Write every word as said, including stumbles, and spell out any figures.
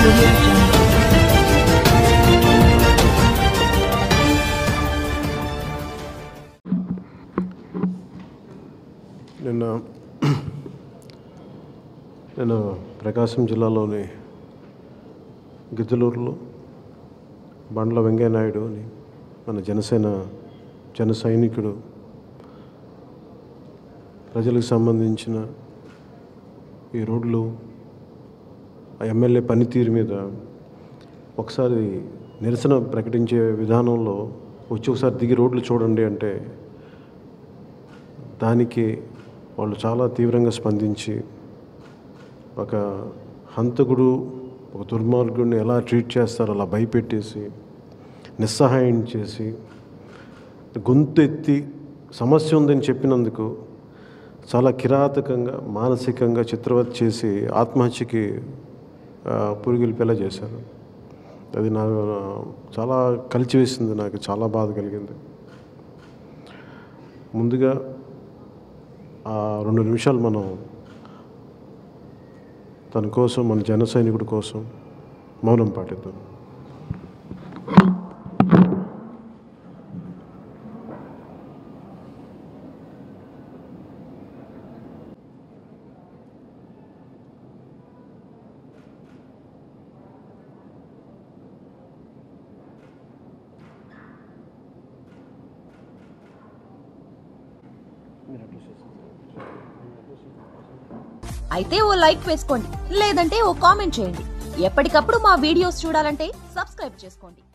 audio jungle. నిన్న నేను ప్రకాశం జిల్లాలోని గిద్దలూరులో బండ్ల వెంకయ్యనాయుడు అని మన జనసేన జన సైనికుడు ప్రజలకు సంబంధించిన ఈ రోడ్లు ఆ ఎమ్మెల్యే పనితీరు మీద ఒకసారి నిరసన ప్రకటించే విధానంలో వచ్చి ఒకసారి దిగి రోడ్లు చూడండి అంటే దానికి వాళ్ళు చాలా తీవ్రంగా స్పందించి ఒక హంతకుడు ఒక దుర్మార్గుడిని ఎలా ట్రీట్ చేస్తారో అలా భయపెట్టేసి నిస్సహాయం చేసి గొంతు ఎత్తి సమస్య ఉందని చెప్పినందుకు చాలా కిరాతకంగా మానసికంగా చిత్రవత్ చేసి ఆత్మహత్యకి పురిగిల్పేలా చేశారు. అది నాకు చాలా కలిచివేసింది, నాకు చాలా బాధ కలిగింది. ముందుగా ఆ రెండు నిమిషాలు మనం తన కోసం, మన జన సైనికుడి కోసం మౌనం పాటిద్దాం. అయితే ఓ లైక్ వేసుకోండి, లేదంటే ఓ కామెంట్ చేయండి. ఎప్పటికప్పుడు మా వీడియోస్ చూడాలంటే సబ్స్క్రైబ్ చేసుకోండి.